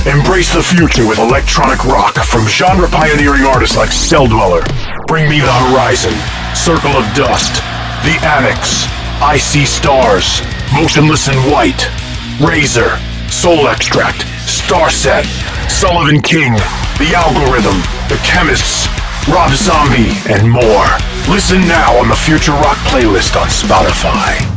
Embrace the future with electronic rock from genre-pioneering artists like Cell Dweller, Bring Me the Horizon, Circle of Dust, The Annex, I See Stars, Motionless in White, Razor, Soul Extract, Starset, Sullivan King, The Algorithm, The Chemists, Rob Zombie, and more. Listen now on the Future Rock playlist on Spotify.